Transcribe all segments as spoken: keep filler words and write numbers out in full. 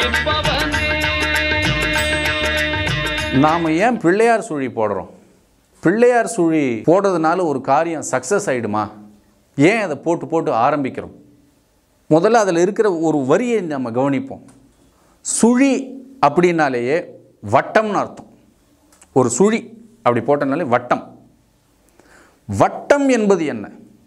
நாம் ஏன் பிள்ளையார் சுழி போடுறோம்? பிள்ளையார் சுழி போடுறதுனால ஒரு காரியம் சக்ஸஸ் ஆகிடுமா? ஏன் அதை போட்டு போட்டு ஆரம்பிக்கிறோம்? முதல்ல அதில் இருக்கிற ஒரு வரியை நம்ம கவனிப்போம். சுழி அப்படின்னாலேயே வட்டம்னு அர்த்தம். ஒரு சுழி அப்படி போட்டனாலே வட்டம். வட்டம் என்பது என்ன?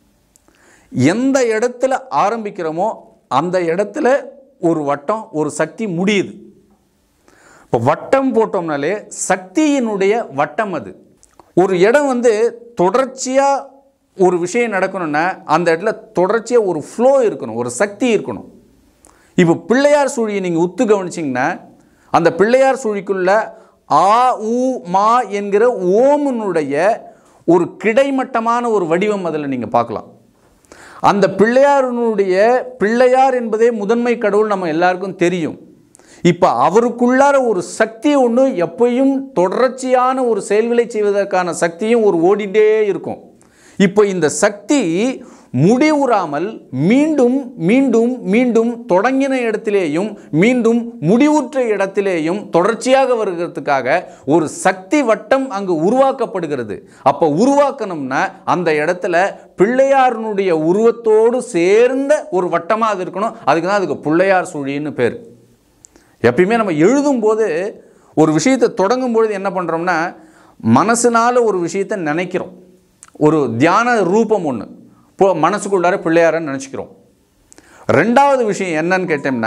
எந்த இடத்துல ஆரம்பிக்கிறோமோ அந்த இடத்துல ஒரு வட்டம், ஒரு சக்தி முடியுது. இப்போ வட்டம் போட்டோம்னாலே சக்தியினுடைய வட்டம் அது. ஒரு இடம் வந்து தொடர்ச்சியாக ஒரு விஷயம் நடக்கணும்னா அந்த இடத்துல தொடர்ச்சியாக ஒரு ஃப்ளோ இருக்கணும், ஒரு சக்தி இருக்கணும். இப்போ பிள்ளையார் சுழியை நீங்கள் உத்து கவனிச்சிங்கன்னா அந்த பிள்ளையார் சுழிக்குள்ள ஆ உ மா என்கிற ஓமுனுடைய ஒரு கிடைமட்டமான ஒரு வடிவம் அதில் நீங்கள் பார்க்கலாம். அந்த பிள்ளையாருனுடைய பிள்ளையார் என்பதே முதன்மை கடவுள் நம்ம எல்லாருக்கும் தெரியும். இப்போ அவருக்குள்ளார ஒரு சக்தி ஒன்று எப்பயும் தொடர்ச்சியான ஒரு செயல்களை செய்வதற்கான சக்தியும் ஒரு ஓடிண்டே இருக்கும். இப்போ இந்த சக்தி முடிவுறாமல் மீண்டும் மீண்டும் மீண்டும் தொடங்கின இடத்திலேயும் மீண்டும் முடிவுற்ற இடத்திலேயும் தொடர்ச்சியாக வருகிறதுக்காக ஒரு சக்தி வட்டம் அங்கு உருவாக்கப்படுகிறது. அப்போ உருவாக்கணும்னா அந்த இடத்துல பிள்ளையாருனுடைய உருவத்தோடு சேர்ந்த ஒரு வட்டமாக அது இருக்கணும். அதுக்கு தான் அதுக்கு பிள்ளையார் சுழின்னு பேர். எப்பயுமே நம்ம எழுதும்போது ஒரு விஷயத்தை தொடங்கும் பொழுது என்ன பண்ணுறோம்னா மனசுனால ஒரு விஷயத்தை நினைக்கிறோம். ஒரு தியான ரூபம் ஒன்று இப்போ மனசுக்குள்ளார பிள்ளையாரன்னு நினச்சிக்கிறோம். ரெண்டாவது விஷயம் என்னன்னு கேட்டோம்னா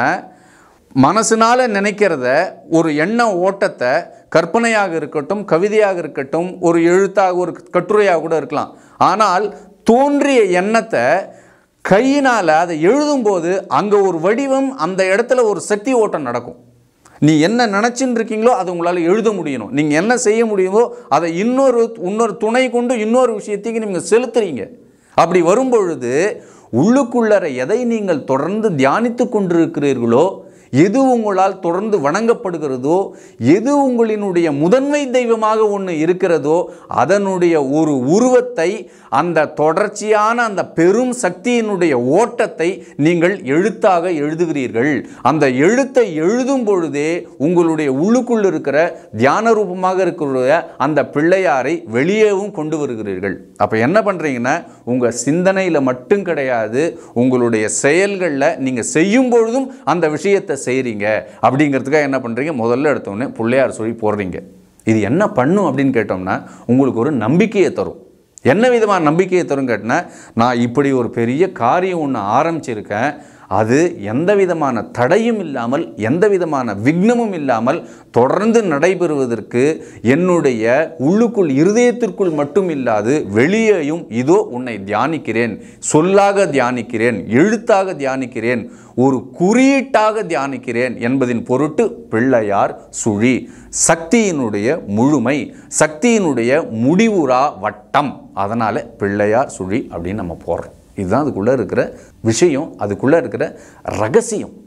மனசுனால நினைக்கிறத ஒரு எண்ண ஓட்டத்தை கற்பனையாக இருக்கட்டும், கவிதையாக இருக்கட்டும், ஒரு எழுத்தாக ஒரு கட்டுரையாக கூட இருக்கலாம். ஆனால் தோன்றிய எண்ணத்தை கையினால் அதை எழுதும்போது அங்கே ஒரு வடிவம், அந்த இடத்துல ஒரு சக்தி ஓட்டம் நடக்கும். நீ என்ன நினச்சின்னு இருக்கீங்களோ அதை உங்களால் எழுத முடியணும். நீங்கள் என்ன செய்ய முடியுமோ அதை இன்னொரு இன்னொரு துணை கொண்டு இன்னொரு விஷயத்தையும் நீங்கள் செலுத்துறீங்க. அப்படி வரும்பொழுது உள்ளுக்குள்ளற எதை நீங்கள் தொடர்ந்து தியானித்து கொண்டிருக்கிறீர்களோ, எது உங்களால் தொடர்ந்து வணங்கப்படுகிறதோ, எது உங்களினுடைய முதன்மை தெய்வமாக ஒன்று இருக்கிறதோ அதனுடைய ஒரு உருவத்தை, அந்த தொடர்ச்சியான அந்த பெரும் சக்தியினுடைய ஓட்டத்தை நீங்கள் எழுத்தாக எழுதுகிறீர்கள். அந்த எழுத்தை எழுதும் பொழுதே உங்களுடைய உள்ளுக்குள் இருக்கிற தியான ரூபமாக இருக்கிற அந்த பிள்ளையாரை வெளியேவும் கொண்டு வருகிறீர்கள். அப்போ என்ன பண்ணுறீங்கன்னா உங்கள் சிந்தனையில் மட்டும் கிடையாது, உங்களுடைய செயல்களில் நீங்கள் செய்யும் பொழுதும் அந்த விஷயத்தை செய்கிறீங்க. அப்படிங்கிறதுக்காக என்ன பண்ணுறீங்க, முதல்ல எடுத்தோடனே பிள்ளையார் சுழி போடுறீங்க. இது என்ன பண்ணும் அப்படின்னு கேட்டோம்னா உங்களுக்கு ஒரு நம்பிக்கையை தரும். என்ன விதமான நம்பிக்கையை தரும் கேட்டினா, நான் இப்படி ஒரு பெரிய காரியம் ஒன்று ஆரம்பிச்சிருக்கேன், அது எந்த விதமான தடையும் இல்லாமல் எந்த விதமான விக்னமும் இல்லாமல் தொடர்ந்து நடைபெறுவதற்கு என்னுடைய உள்ளுக்குள் இருதயத்திற்குள் மட்டும் இல்லாது வெளியேயும் இதோ உன்னை தியானிக்கிறேன், சொல்லாக தியானிக்கிறேன், எழுத்தாக தியானிக்கிறேன், ஒரு குறியீட்டாக தியானிக்கிறேன் என்பதின் பொருட்டு பிள்ளையார் சுழி. சக்தியினுடைய முழுமை, சக்தியினுடைய முடிவுறா வட்டம். அதனால் பிள்ளையார் சுழி அப்படின்னு நம்ம போடுறோம். இதுதான் அதுக்குள்ளே இருக்கிற விஷயம், அதுக்குள்ளே இருக்கிற ரகசியம்.